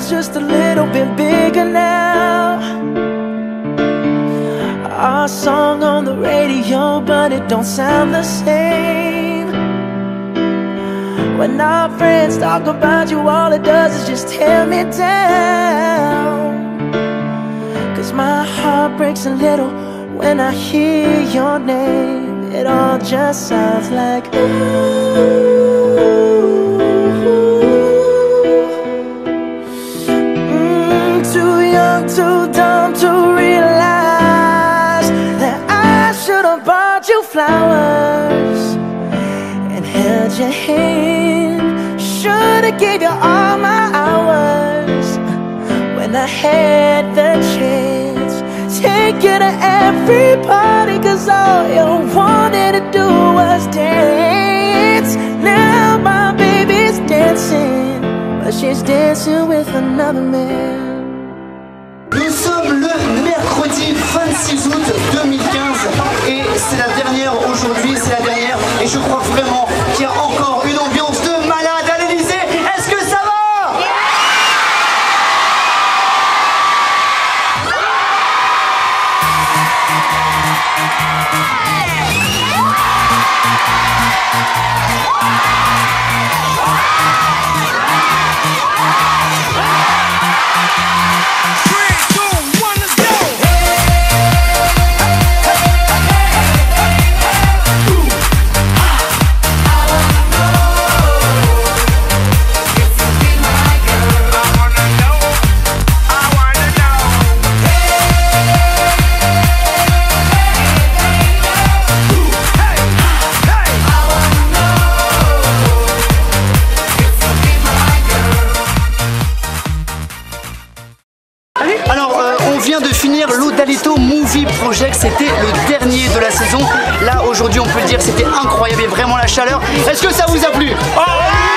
world's just a little bit bigger now. Our song on the radio, but it don't sound the same. When our friends talk about you, all it does is just tear me down. 'Cause my heart breaks a little when I hear your name. It all just sounds like ooh. Too young, too dumb to realize that I should have bought you flowers and held your hand. Should have gave you all my hours when I had the chance. Take you to every party, 'cause all you wanted to do was dance. Now my baby's dancing, but she's dancing with another man. Nous sommes le mercredi 26 août 2015 et c'est la dernière aujourd'hui, c'est la dernière, et je crois vraiment qu'il y a encore une ambiance de malade à l'Elysée. Est-ce que ça va? Alors, on vient de finir l'Odalito Movie Project, c'était le dernier de la saison. Là, aujourd'hui, on peut le dire, c'était incroyable et vraiment la chaleur. Est-ce que ça vous a plu?